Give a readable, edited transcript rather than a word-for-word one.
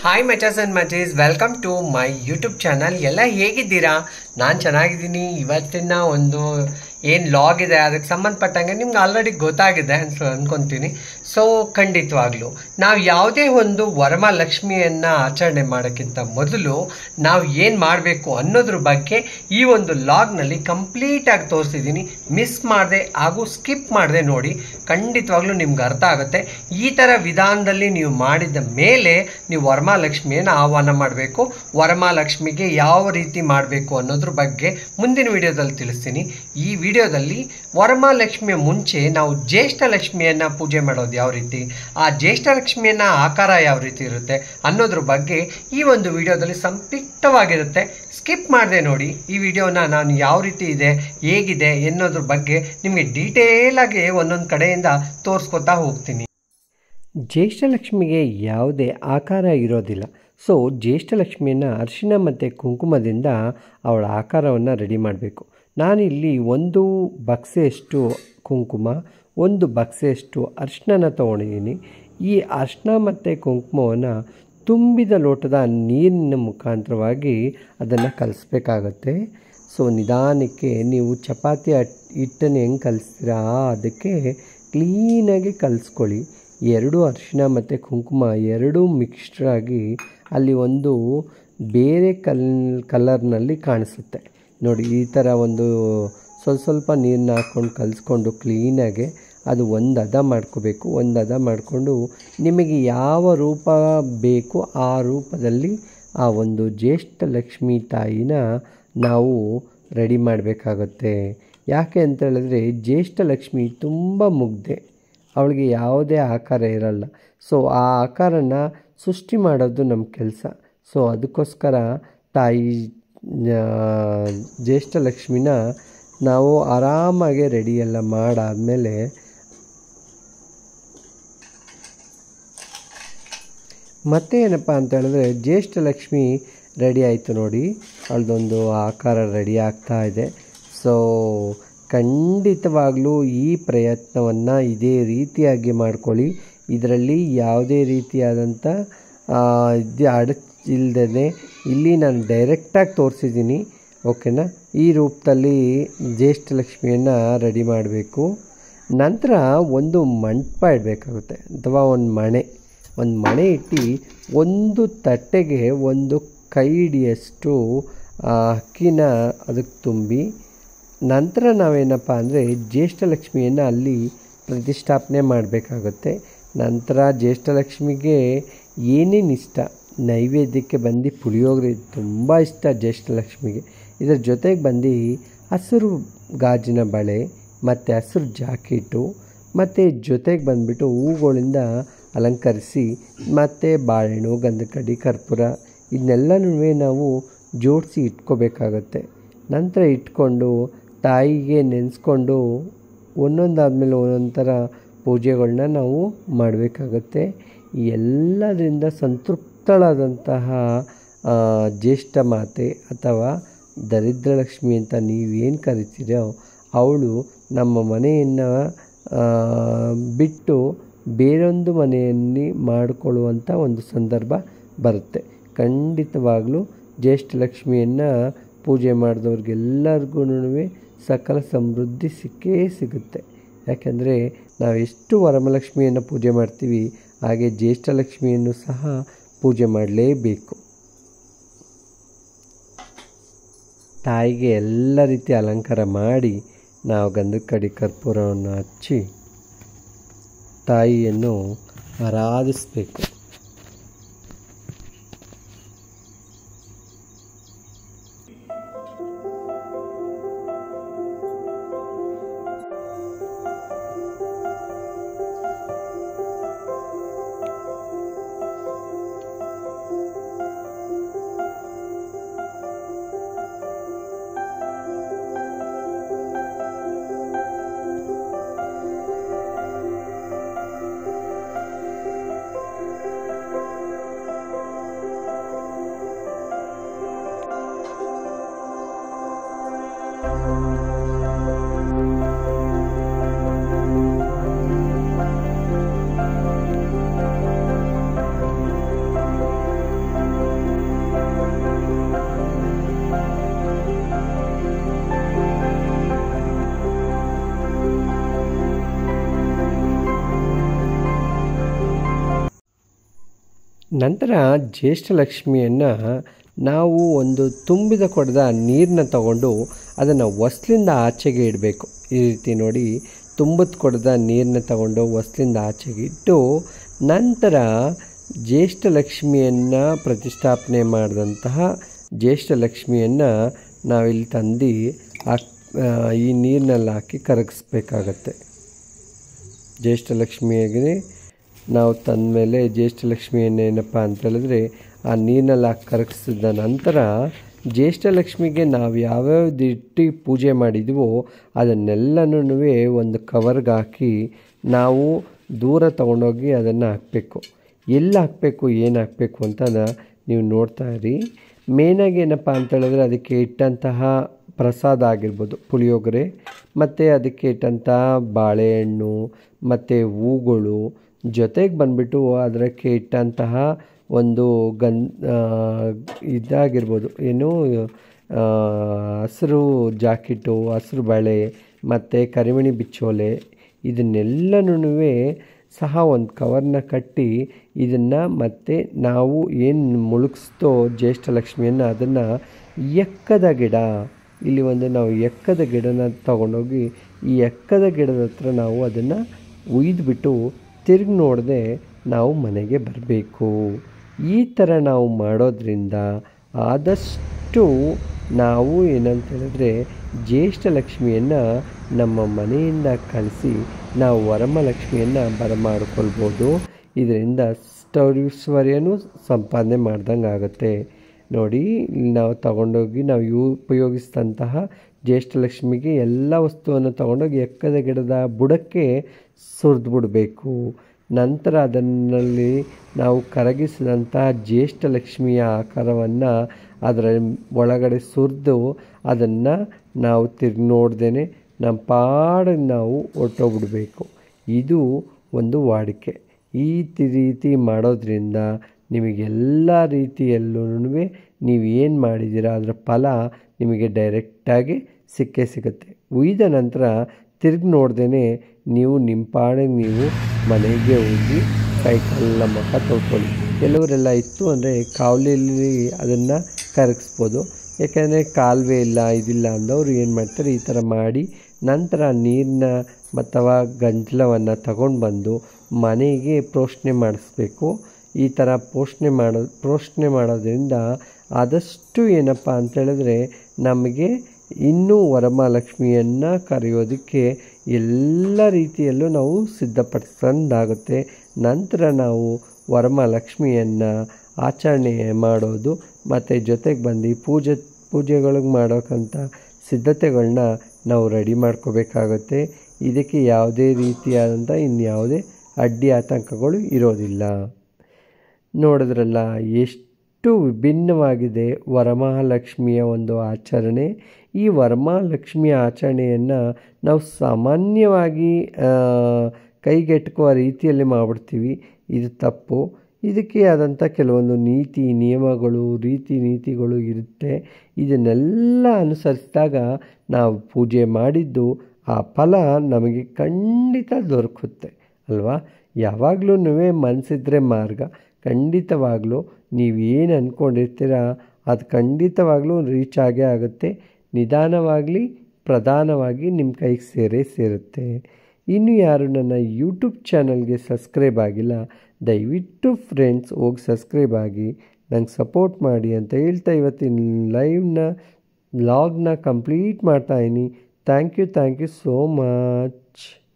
Hi ಮಚಸ್ and ಮಚೀಸ್, welcome to my YouTube channel. ಎಲ್ಲ ಹೇಗಿದ್ದೀರಾ? ನಾನು ಚೆನ್ನಾಗಿದ್ದೀನಿ. ಇವತ್ತಿನ ಒಂದು ಏನು ಲಾಗ್ ಇದೆ ಅದಕ್ಕೆ ಸಂಬಂಧಪಟ್ಟಂಗೆ ನಿಮ್ಗೆ ಆಲ್ರೆಡಿ ಗೊತ್ತಾಗಿದೆ ಅನ್ಕೊತೀನಿ. ಸೊ ಖಂಡಿತವಾಗ್ಲೂ ನಾವು ಯಾವುದೇ ಒಂದು ವರಮಹಾಲಕ್ಷ್ಮಿಯನ್ನು ಆಚರಣೆ ಮಾಡೋಕ್ಕಿಂತ ಮೊದಲು ನಾವು ಏನು ಮಾಡಬೇಕು ಅನ್ನೋದ್ರ ಬಗ್ಗೆ ಈ ಒಂದು ಲಾಗ್ನಲ್ಲಿ ಕಂಪ್ಲೀಟಾಗಿ ತೋರಿಸಿದ್ದೀನಿ. ಮಿಸ್ ಮಾಡದೆ ಹಾಗೂ ಸ್ಕಿಪ್ ಮಾಡದೆ ನೋಡಿ, ಖಂಡಿತವಾಗ್ಲೂ ನಿಮ್ಗೆ ಅರ್ಥ ಆಗುತ್ತೆ. ಈ ಥರ ವಿಧಾನದಲ್ಲಿ ನೀವು ಮಾಡಿದ ಮೇಲೆ ನೀವು ವರಮಹಾಲಕ್ಷ್ಮಿಯನ್ನು ಆಹ್ವಾನ ಮಾಡಬೇಕು. ವರಮಹಾಲಕ್ಷ್ಮಿಗೆ ಯಾವ ರೀತಿ ಮಾಡಬೇಕು ಅನ್ನೋದ್ರ ಬಗ್ಗೆ ಮುಂದಿನ ವಿಡಿಯೋದಲ್ಲಿ ತಿಳಿಸ್ತೀನಿ. ಈ ವಿಡಿಯೋದಲ್ಲಿ ವರಮಹಾಲಕ್ಷ್ಮಿಯ ಮುಂಚೆ ನಾವು ಜ್ಯೇಷ್ಠ ಲಕ್ಷ್ಮಿಯನ್ನು ಪೂಜೆ ಮಾಡೋದು ಯಾವ ರೀತಿ, ಆ ಜ್ಯೇಷ್ಠ ಲಕ್ಷ್ಮಿಯನ್ನ ಆಕಾರ ಯಾವ ರೀತಿ ಇರುತ್ತೆ ಅನ್ನೋದ್ರ ಬಗ್ಗೆ ಈ ಒಂದು ವಿಡಿಯೋದಲ್ಲಿ ಸಂಕ್ಷಿಪ್ತವಾಗಿರುತ್ತೆ. ಸ್ಕಿಪ್ ಮಾಡದೆ ನೋಡಿ. ಈ ವಿಡಿಯೋನ ನಾನು ಯಾವ ರೀತಿ ಇದೆ, ಹೇಗಿದೆ ಎನ್ನೋದ್ರ ಬಗ್ಗೆ ನಿಮಗೆ ಡೀಟೇಲ್ ಆಗಿ ಒಂದೊಂದು ಕಡೆಯಿಂದ ತೋರಿಸ್ಕೊತಾ ಹೋಗ್ತೀನಿ. ಜ್ಯೇಷ್ಠಲಕ್ಷ್ಮಿಗೆ ಯಾವುದೇ ಆಕಾರ ಇರೋದಿಲ್ಲ. ಸೊ ಜ್ಯೇಷ್ಠಲಕ್ಷ್ಮಿಯನ್ನು ಅರಿಶಿನ ಮತ್ತು ಕುಂಕುಮದಿಂದ ಅವಳ ಆಕಾರವನ್ನು ರೆಡಿ ಮಾಡಬೇಕು. ನಾನಿಲ್ಲಿ ಒಂದು ಬಕ್ಸೆಯಷ್ಟು ಕುಂಕುಮ, ಒಂದು ಬಕ್ಸೆಯಷ್ಟು ಅರಿಶಿನ ತೊಗೊಂಡಿದ್ದೀನಿ. ಈ ಅರಿಶಿನ ಮತ್ತು ಕುಂಕುಮವನ್ನು ತುಂಬಿದ ಲೋಟದ ನೀರಿನ ಮುಖಾಂತರವಾಗಿ ಅದನ್ನು ಕಲಿಸ್ಬೇಕಾಗತ್ತೆ. ಸೊ ನಿಧಾನಕ್ಕೆ ನೀವು ಚಪಾತಿ ಹಿಟ್ಟನ್ನು ಹೆಂಗೆ ಕಲಿಸ್ತೀರಾ ಅದಕ್ಕೆ ಕ್ಲೀನಾಗಿ ಕಲಿಸ್ಕೊಳ್ಳಿ. ಎರಡು ಅರಿಶಿನ ಮತ್ತು ಕುಂಕುಮ ಎರಡೂ ಮಿಕ್ಸ್ಡ್ರಾಗಿ ಅಲ್ಲಿ ಒಂದು ಬೇರೆ ಕಲರ್ನಲ್ಲಿ ಕಾಣಿಸುತ್ತೆ ನೋಡಿ. ಈ ಥರ ಒಂದು ಸ್ವಲ್ಪ ನೀರನ್ನ ಹಾಕ್ಕೊಂಡು ಕಲಿಸ್ಕೊಂಡು ಕ್ಲೀನಾಗಿ ಅದು ಒಂದು ಹದ ಮಾಡ್ಕೋಬೇಕು. ಒಂದು ಹದ ಮಾಡಿಕೊಂಡು ನಿಮಗೆ ಯಾವ ರೂಪ ಬೇಕು ಆ ರೂಪದಲ್ಲಿ ಆ ಒಂದು ಜ್ಯೇಷ್ಠ ಲಕ್ಷ್ಮೀ ತಾಯಿನ ನಾವು ರೆಡಿ ಮಾಡಬೇಕಾಗತ್ತೆ. ಯಾಕೆ ಅಂತ ಹೇಳಿದ್ರೆ ಜ್ಯೇಷ್ಠ ಲಕ್ಷ್ಮಿ ತುಂಬ ಮುಗ್ಧೆ, ಅವಳಿಗೆ ಯಾವುದೇ ಆಕಾರ ಇರಲ್ಲ. ಸೊ ಆ ಆಕಾರನ ಸೃಷ್ಟಿ ಮಾಡೋದು ನಮ್ಮ ಕೆಲಸ. ಸೊ ಅದಕ್ಕೋಸ್ಕರ ತಾಯಿ ಜ್ಯೇಷ್ಠ ಲಕ್ಷ್ಮಿನ ನಾವು ಆರಾಮಾಗಿ ರೆಡಿಯೆಲ್ಲ ಮಾಡಾದಮೇಲೆ ಮತ್ತೆ ಏನಪ್ಪ ಅಂತ ಹೇಳಿದ್ರೆ ಜ್ಯೇಷ್ಠ ಲಕ್ಷ್ಮಿ ರೆಡಿ ಆಯಿತು ನೋಡಿ, ಅವಳದೊಂದು ಆಕಾರ ರೆಡಿ ಆಗ್ತಾ ಇದೆ. ಸೊ ಖಂಡಿತವಾಗಲೂ ಈ ಪ್ರಯತ್ನವನ್ನು ಇದೇ ರೀತಿಯಾಗಿ ಮಾಡ್ಕೊಳ್ಳಿ. ಇದರಲ್ಲಿ ಯಾವುದೇ ರೀತಿಯಾದಂಥ ಅಡಚಿಲ್ದೇ ಇಲ್ಲಿ ನಾನು ಡೈರೆಕ್ಟಾಗಿ ತೋರಿಸಿದ್ದೀನಿ. ಓಕೆನಾ? ಈ ರೂಪದಲ್ಲಿ ಜ್ಯೇಷ್ಠ ಲಕ್ಷ್ಮಿಯನ್ನು ರೆಡಿ ಮಾಡಬೇಕು. ನಂತರ ಒಂದು ಮಂಟಪ ಇಡಬೇಕಾಗುತ್ತೆ ಅಥವಾ ಒಂದು ಮಣೆ ಇಟ್ಟು ಒಂದು ತಟ್ಟೆಗೆ ಒಂದು ಕೈ ಹಿಡಿಯಷ್ಟು ಅಕ್ಕಿನ ಅದಕ್ಕೆ ತುಂಬಿ ನಂತರ ನಾವೇನಪ್ಪ ಅಂದರೆ ಜ್ಯೇಷ್ಠ ಲಕ್ಷ್ಮಿಯನ್ನು ಅಲ್ಲಿ ಪ್ರತಿಷ್ಠಾಪನೆ ಮಾಡಬೇಕಾಗುತ್ತೆ. ನಂತರ ಜ್ಯೇಷ್ಠ ಲಕ್ಷ್ಮಿಗೆ ಏನೇನು ಇಷ್ಟ, ನೈವೇದ್ಯಕ್ಕೆ ಬಂದು ಪುಳಿಯೋಗರೆ ತುಂಬ ಇಷ್ಟ ಜ್ಯೇಷ್ಠ ಲಕ್ಷ್ಮಿಗೆ. ಇದರ ಜೊತೆಗೆ ಬಂದು ಹಸಿರು ಗಾಜಿನ ಬಳೆ ಮತ್ತು ಹಸಿರು ಜಾಕೆಟು ಮತ್ತು ಜೊತೆಗೆ ಬಂದುಬಿಟ್ಟು ಹೂಗಳಿಂದ ಅಲಂಕರಿಸಿ ಮತ್ತು ಬಾಳೆಹಣ್ಣು, ಗಂಧಕಡ್ಡಿ, ಕರ್ಪೂರ ಇದನ್ನೆಲ್ಲನೂ ನಾವು ಜೋಡಿಸಿ ಇಟ್ಕೋಬೇಕಾಗತ್ತೆ. ನಂತರ ಇಟ್ಕೊಂಡು ತಾಯಿಗೆ ನೆನೆಸ್ಕೊಂಡು ಒಂದೊಂದಾದಮೇಲೆ ಒಂದೊಂದು ಥರ ಪೂಜೆಗಳನ್ನ ನಾವು ಮಾಡಬೇಕಾಗತ್ತೆ. ಎಲ್ಲದರಿಂದ ಸಂತೃಪ್ತಳಾದಂತಹ ಜ್ಯೇಷ್ಠ ಮಾತೆ ಅಥವಾ ದರಿದ್ರ ಲಕ್ಷ್ಮಿ ಅಂತ ನೀವೇನು ಕರಿತೀರೋ ಅವಳು ನಮ್ಮ ಮನೆಯನ್ನು ಬಿಟ್ಟು ಬೇರೊಂದು ಮನೆಯಲ್ಲಿ ಮಾಡಿಕೊಳ್ಳುವಂಥ ಒಂದು ಸಂದರ್ಭ ಬರುತ್ತೆ. ಖಂಡಿತವಾಗಲೂ ಜ್ಯೇಷ್ಠ ಲಕ್ಷ್ಮಿಯನ್ನು ಪೂಜೆ ಮಾಡಿದವ್ರಿಗೆಲ್ಲರಿಗೂ ಸಕಲ ಸಮೃದ್ಧಿ ಸಿಕ್ಕೇ ಸಿಗುತ್ತೆ. ಯಾಕೆಂದರೆ ನಾವು ಎಷ್ಟು ವರಮಹಾಲಕ್ಷ್ಮಿಯನ್ನು ಪೂಜೆ ಮಾಡ್ತೀವಿ ಹಾಗೆ ಜ್ಯೇಷ್ಠ ಲಕ್ಷ್ಮಿಯನ್ನು ಸಹ ಪೂಜೆ ಮಾಡಲೇಬೇಕು. ತಾಯಿಗೆ ಎಲ್ಲ ರೀತಿ ಅಲಂಕಾರ ಮಾಡಿ ನಾವು ಗಂಧದ ಕಡ್ಡಿ ಕರ್ಪೂರವನ್ನು ಹಚ್ಚಿ ತಾಯಿಯನ್ನು ಆರಾಧಿಸಬೇಕು. ನಂತರ ಜ್ಯೇಷ್ಠಲಕ್ಷ್ಮಿಯನ್ನು ನಾವು ಒಂದು ತುಂಬಿದ ಕೊಡದ ನೀರನ್ನ ತಗೊಂಡು ಅದನ್ನು ಹೊಸ್ಲಿಂದ ಆಚೆಗೆ ಇಡಬೇಕು. ಈ ರೀತಿ ನೋಡಿ, ತುಂಬಿದ ಕೊಡದ ನೀರನ್ನ ತಗೊಂಡು ಹೊಸ್ಲಿಂದ ಆಚೆಗೆ ಇಟ್ಟು ನಂತರ ಜ್ಯೇಷ್ಠಲಕ್ಷ್ಮಿಯನ್ನು ಪ್ರತಿಷ್ಠಾಪನೆ ಮಾಡಿದಂತಹ ಜ್ಯೇಷ್ಠಲಕ್ಷ್ಮಿಯನ್ನು ನಾವಿಲ್ಲಿ ತಂದು ಈ ನೀರಿನಲ್ಲಿ ಹಾಕಿ ಕರಗಿಸ್ಬೇಕಾಗತ್ತೆ. ಜ್ಯೇಷ್ಠಲಕ್ಷ್ಮಿಯಾಗಿ ನಾವು ತಂದ ಮೇಲೆ ಜ್ಯೇಷ್ಠಲಕ್ಷ್ಮಿಯನ್ನು ಏನಪ್ಪ ಅಂತ ಹೇಳಿದ್ರೆ ಆ ನೀರಿನಲ್ಲಿ ಹಾಕಿ ಕರಗಿಸಿದ ನಂತರ ಜ್ಯೇಷ್ಠಲಕ್ಷ್ಮಿಗೆ ನಾವು ಯಾವ್ಯಾವ್ದು ಇಟ್ಟು ಪೂಜೆ ಮಾಡಿದ್ವೋ ಅದನ್ನೆಲ್ಲನೂ ಒಂದು ಕವರ್ಗೆ ಹಾಕಿ ನಾವು ದೂರ ತೊಗೊಂಡೋಗಿ ಅದನ್ನು ಹಾಕಬೇಕು. ಎಲ್ಲಿ ಹಾಕಬೇಕು, ಏನು ಹಾಕಬೇಕು ಅಂತ ನೀವು ನೋಡ್ತಾ ಇರಿ. ಮೇನಾಗಿ ಏನಪ್ಪ ಅಂತ ಹೇಳಿದ್ರೆ ಅದಕ್ಕೆ ಇಟ್ಟಂತಹ ಪ್ರಸಾದ ಆಗಿರ್ಬೋದು, ಪುಳಿಯೋಗರೆ, ಮತ್ತು ಅದಕ್ಕೆ ಇಟ್ಟಂತಹ ಬಾಳೆಹಣ್ಣು ಮತ್ತು ಹೂಗಳು, ಜೊತೆಗೆ ಬಂದುಬಿಟ್ಟು ಅದಕ್ಕೆ ಇಟ್ಟಂತಹ ಒಂದು ಇದಾಗಿರ್ಬೋದು, ಏನು ಹಸಿರು ಜಾಕೆಟು, ಹಸಿರು ಬಳೆ ಮತ್ತು ಕರಿಮಣಿ ಬಿಚ್ಚೋಲೆ, ಇದನ್ನೆಲ್ಲನೂ ಸಹ ಒಂದು ಕವರ್ನ ಕಟ್ಟಿ ಇದನ್ನು ಮತ್ತು ನಾವು ಏನು ಮುಳುಗಿಸ್ತೋ ಜ್ಯೇಷ್ಠಲಕ್ಷ್ಮಿಯನ್ನು ಅದನ್ನು ಎಕ್ಕದ ಗಿಡ, ಇಲ್ಲಿ ಒಂದು ನಾವು ಎಕ್ಕದ ಗಿಡನ ತಗೊಂಡೋಗಿ ಈ ಎಕ್ಕದ ಗಿಡದ ಹತ್ರ ನಾವು ಅದನ್ನು ಉಯ್ದುಬಿಟ್ಟು ತಿರುಗಿ ನೋಡದೆ ನಾವು ಮನೆಗೆ ಬರಬೇಕು. ಈ ಥರ ನಾವು ಮಾಡೋದ್ರಿಂದ ಆದಷ್ಟು ನಾವು ಏನಂತ ಹೇಳಿದ್ರೆ ಜ್ಯೇಷ್ಠಲಕ್ಷ್ಮಿಯನ್ನು ನಮ್ಮ ಮನೆಯಿಂದ ಕಳಿಸಿ ನಾವು ವರಮಹಾಲಕ್ಷ್ಮಿಯನ್ನು ಬರಮಾಡ್ಕೊಳ್ಬೋದು. ಇದರಿಂದ ಐಶ್ವರ್ಯನೂ ಸಂಪಾದನೆ ಮಾಡ್ದಂಗೆ ಆಗುತ್ತೆ. ನೋಡಿ, ನಾವು ತಗೊಂಡೋಗಿ ನಾವು ಉಪಯೋಗಿಸಿದಂತಹ ಜ್ಯೇಷ್ಠಲಕ್ಷ್ಮಿಗೆ ಎಲ್ಲ ವಸ್ತುವನ್ನು ತಗೊಂಡೋಗಿ ಎಕ್ಕದ ಗಿಡದ ಬುಡಕ್ಕೆ ಸುರಿದ್ಬಿಡಬೇಕು. ನಂತರ ಅದರಲ್ಲಿ ನಾವು ಕರಗಿಸಿದಂತಹ ಜ್ಯೇಷ್ಠಲಕ್ಷ್ಮಿಯ ಆಕಾರವನ್ನು ಅದರ ಒಳಗಡೆ ಸುರಿದು ಅದನ್ನು ನಾವು ತಿರುಗಿ ನೋಡ್ದೇ ನಮ್ಮ ಪಾಡಿಗೆ ನಾವು ಹೊರಟೋಗ್ಬಿಡ್ಬೇಕು. ಇದು ಒಂದು ವಾಡಿಕೆ. ಈ ರೀತಿ ಮಾಡೋದ್ರಿಂದ ನಿಮಗೆಲ್ಲ ರೀತಿಯಲ್ಲೂ ನೀವು ಏನು ಮಾಡಿದ್ದೀರಾ ಅದರ ಫಲ ನಿಮಗೆ ಡೈರೆಕ್ಟಾಗಿ ಸಿಕ್ಕೇ ಸಿಗುತ್ತೆ. ಉಯ್ದ ನಂತರ ತಿರುಗಿ ನೋಡ್ದೇ ನೀವು ನಿಮ್ಮ ಪಾಡಿಗೆ ನೀವು ಮನೆಗೆ ಹೋಗಿ ಕೈಕಾಲೆಲ್ಲ ಮುಖ ತೊಳ್ಕೊಳ್ಳಿ. ಕೆಲವರೆಲ್ಲ ಇತ್ತು ಅಂದರೆ ಕಾವಲಿಯಲ್ಲಿ ಅದನ್ನು ಕರಗಿಸ್ಬೋದು. ಯಾಕೆಂದರೆ ಕಾಲುವೆ ಇಲ್ಲ, ಇದಿಲ್ಲ ಅಂದವರು ಏನು ಮಾಡ್ತಾರೆ, ಈ ಥರ ಮಾಡಿ ನಂತರ ನೀರನ್ನ ಅಥವಾ ಗಂಜಲವನ್ನು ತಗೊಂಡು ಬಂದು ಮನೆಗೆ ಪ್ರೋಷಣೆ ಮಾಡಿಸ್ಬೇಕು. ಈ ಥರ ಪ್ರೋಷಣೆ ಮಾಡೋದ್ರಿಂದ ಆದಷ್ಟು ಏನಪ್ಪ ಅಂತೇಳಿದ್ರೆ ನಮಗೆ ಇನ್ನೂ ವರಮಹಾಲಕ್ಷ್ಮಿಯನ್ನು ಕರೆಯೋದಕ್ಕೆ ಎಲ್ಲ ರೀತಿಯಲ್ಲೂ ನಾವು ಸಿದ್ಧಪಡಿಸ್ಕೊಂಡಾಗುತ್ತೆ. ನಂತರ ನಾವು ವರಮಹಾಲಕ್ಷ್ಮಿಯನ್ನು ಆಚರಣೆ ಮಾಡೋದು ಮತ್ತು ಜೊತೆಗೆ ಬಂದು ಪೂಜೆಗಳಿಗೆ ಮಾಡೋಕ್ಕಂಥ ಸಿದ್ಧತೆಗಳನ್ನ ನಾವು ರೆಡಿ ಮಾಡ್ಕೋಬೇಕಾಗುತ್ತೆ. ಇದಕ್ಕೆ ಯಾವುದೇ ರೀತಿಯಾದಂಥ ಇನ್ಯಾವುದೇ ಅಡ್ಡಿ ಆತಂಕಗಳು ಇರೋದಿಲ್ಲ. ನೋಡಿದ್ರಲ್ಲ, ಎಷ್ಟು ವಿಭಿನ್ನವಾಗಿದೆ ವರಮಹಾಲಕ್ಷ್ಮಿಯ ಒಂದು ಆಚರಣೆ. ಈ ವರಮಹಾಲಕ್ಷ್ಮಿಯ ಆಚರಣೆಯನ್ನು ನಾವು ಸಾಮಾನ್ಯವಾಗಿ ಕೈಗೆಟುಕುವ ರೀತಿಯಲ್ಲಿ ಮಾಡಿಬಿಡ್ತೀವಿ. ಇದು ತಪ್ಪು. ಇದಕ್ಕೆ ಆದಂಥ ಕೆಲವೊಂದು ನೀತಿ ನಿಯಮಗಳು, ರೀತಿ ನೀತಿಗಳು ಇರುತ್ತೆ. ಇದನ್ನೆಲ್ಲ ಅನುಸರಿಸಿದಾಗ ನಾವು ಪೂಜೆ ಮಾಡಿದ್ದು ಆ ಫಲ ನಮಗೆ ಖಂಡಿತ ದೊರಕುತ್ತೆ ಅಲ್ವಾ. ಯಾವಾಗಲೂ ಮನಸ್ಸಿದ್ರೆ ಮಾರ್ಗ. ಖಂಡಿತವಾಗಲೂ ನೀವೇನು ಅಂದ್ಕೊಂಡಿರ್ತೀರ ಅದು ಖಂಡಿತವಾಗಲೂ ರೀಚ್ ಆಗೇ ಆಗುತ್ತೆ. ನಿಧಾನವಾಗಲಿ ಪ್ರಧಾನವಾಗಿ ನಿಮ್ಮ ಕೈಗೆ ಸೇರುತ್ತೆ. ಇನ್ನು ಯಾರು ನನ್ನ ಯೂಟ್ಯೂಬ್ ಚಾನಲ್ಗೆ ಸಬ್ಸ್ಕ್ರೈಬ್ ಆಗಿಲ್ಲ, ದಯವಿಟ್ಟು ಫ್ರೆಂಡ್ಸ್ ಹೋಗಿ ಸಬ್ಸ್ಕ್ರೈಬ್ ಆಗಿ ನಂಗೆ ಸಪೋರ್ಟ್ ಮಾಡಿ ಅಂತ ಹೇಳ್ತಾ ಇವತ್ತಿನ ವ್ಲಾಗ್ನ ಕಂಪ್ಲೀಟ್ ಮಾಡ್ತಾಯಿದ್ದೀನಿ. Thank you so much.